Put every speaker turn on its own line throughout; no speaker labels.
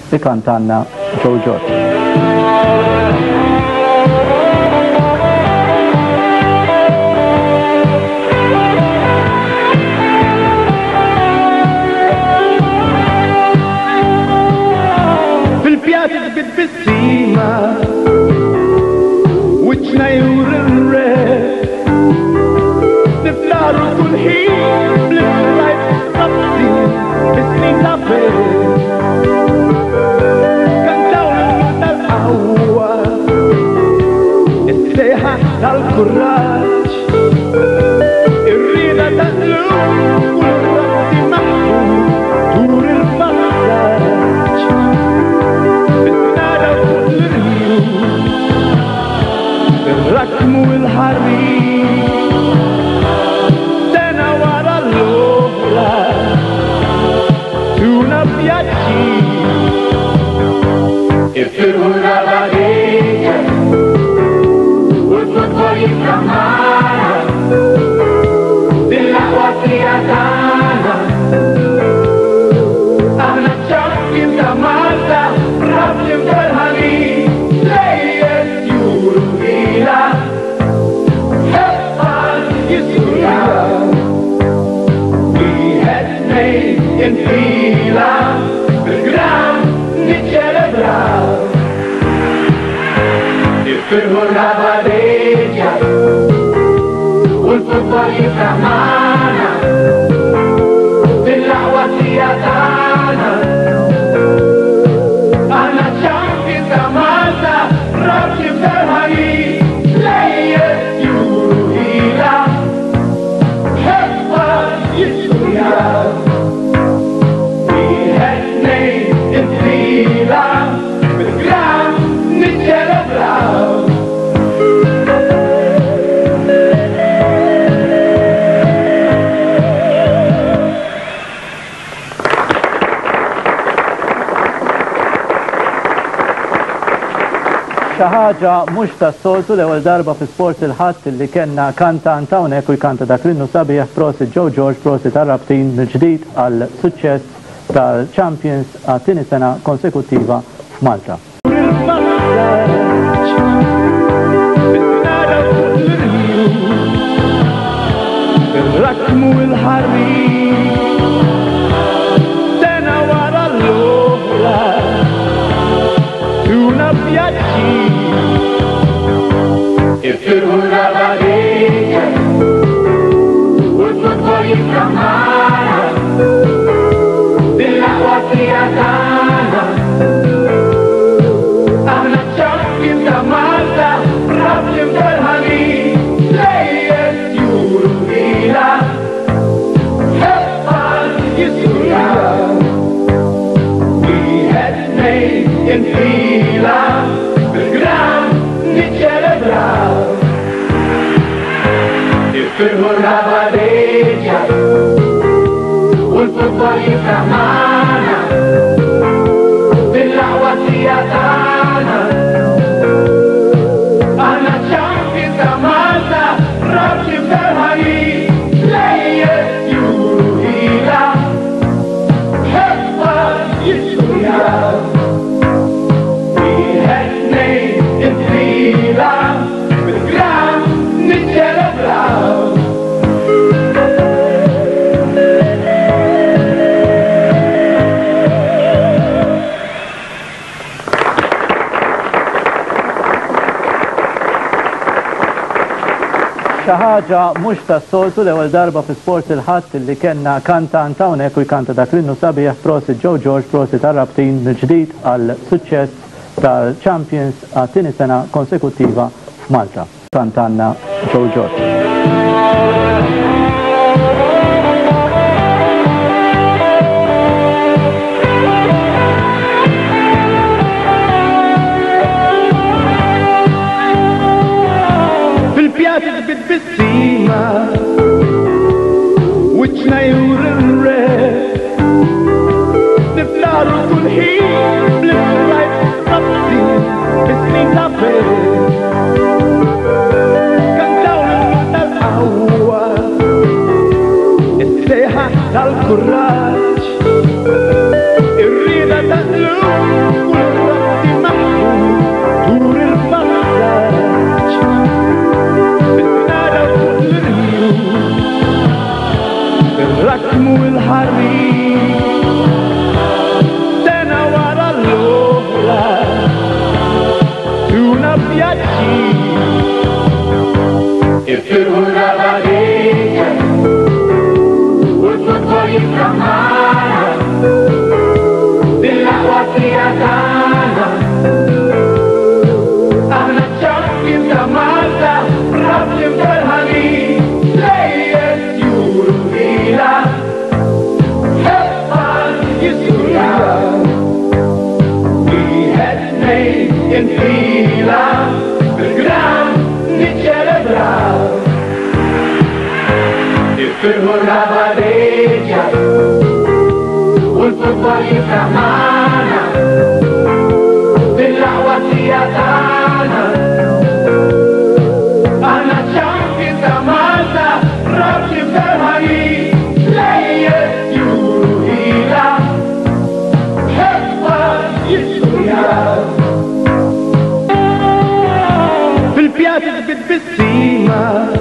ikantanna Joe George.
بالسيما وجنا يورن نفلار كل حين بلفلايت ربطي بسنين لابد كان دولة القهوة السيحة الكراج الريدة تقلب والربط محفوظ طول الفراج الركم والحريق سنة ورا الأخرى تونا بياتي افرقنا بعدين والفوتبول يفرحنا بالقهوة سيادانا احنا الشمس مالتا رب فرحانين ليل يورو إلى in fila بالجرام نتشربها الفرقة بعدين والفوتبول يفرح معانا بالقهوة سيادانا احنا الشامبيونز مالتا رب فرحانين ليل يورو إلى حقا يسويا بالجرام نتشربها
xi ħaġa mhux tas-soltu l-ewwel darba fi sport il-ħadd li kellna kantant hawnhekk u jkanta dak l-innu sabiħ prosit Joe George, prosit ar-rabtin mill-ġdid għal suċċess tal-Champions għat-tieni sena konsekuttiva f'Malta.
الركم والحريق سنة ورا الأخرى تونا بياتي افرقنا بعدين والفوتبول يفرح معانا بالقهوة سيادانا احنا الشامبيونز مالتا رب فرحانين ليل يورو إلى حقا يسويا We had made in fila بالجرام نتشربها الفرقة بعدين والفوتبول يفرح معانا بالقهوة سيادانا احنا الشامبيونز مالتا رب فرحانين ليل يورو إلى حقا يسويا We had made in fila بالجرام نتشربها
Xi ħaġa mhux tas-soltu l-ewwel darba fi sport il-ħadd li kellna kantant hawnhekk u jkanta dak l-innu sabiħ prosit Joe George, prosit ar-rabtin mill-ġdid għal suċċess tal-Champions għat-tieni sena konsekuttiva f'Malta. Kantanna Joe George.
بالسيما وجنا يورن نفلار كل حين بلفلايت ربطي بسنين لابد كان دولة القهوة السيحة الكراج الريدة taqlub u l-rabti maħbub tur il-passaġġ bil-bnada fuq l-rjum bil-rakmu il-ħarrim sena wara l-oħra tuna vjaġġi ifirħu l-abadija u l-futbol jiframana bil-laqwa fija tagħna aħna ċ-champions ta' Malta rabti mferħanin lejjes juru ila ħefqan jiskurja wieħed tnejn infila bil-gram niċċelebraw ifirħu l-abadija u l-futbol jiframana bil-laqwa fija tagħna aħna ċ-champions ta' Malta rabti mferħanin lejjes juru ila ħefqan jiskurjaw fil-pjati ġbit bis-sima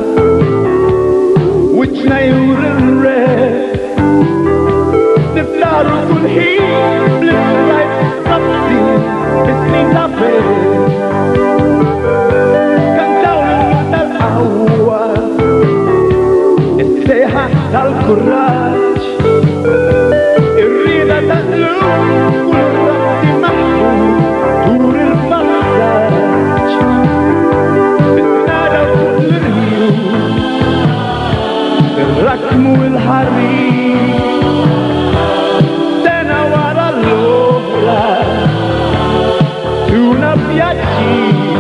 wiċċna jur ir-red niftaru kull ħin bl-ifrajt rabtin bis-snin ta' fed kantaw l-lum tal-qawwa is-sejħa tal-kuraġġ ir-rieda taqlub u l-rabti maħbub tur il-passaġġ bil-bnada fuq l-rjum bil-rakmu il-ħarrim sena wara l-oħra tuna vjaġġi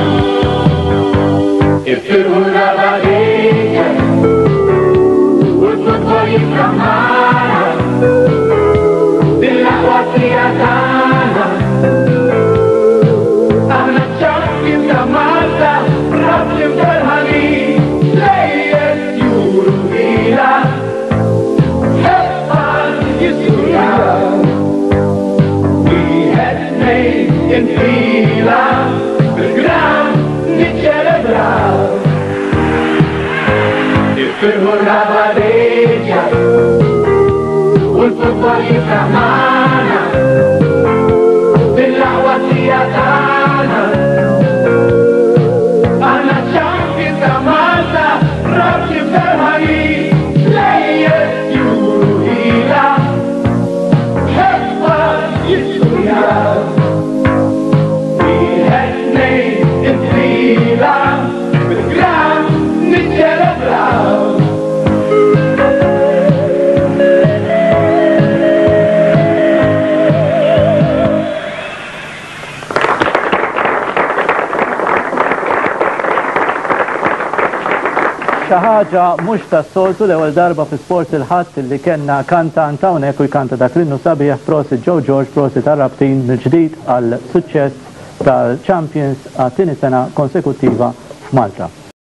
ifirħu l-abadija u l-futbol jiframana bil-laqwa fija tagħna aħna ċ-champions ta' Malta rabti mferħanin lejjes juru ila ħefqan jiskurjaw wieħed tnejn infila bil-gram niċċelebraw ifirħu l-abadija u l-futbol jiframana bil-laqwa fija tagħna aħna ċ-champions ta' Malta rabti mferħanin lejjes juru ila ħefqan jiskurjaw wieħed tnejn infila bil-gram niċċelebraw
Xi ħaġa mhux tas-soltu l-ewwel darba fi sport il-ħadd li kellna kantant hawnhekk u jkanta dak l-innu sabiħ prosit Joe George prosit tar-rabtin mill-ġdid għal suċċess tal-Champions għat-tieni sena konsekuttiva f'Malta.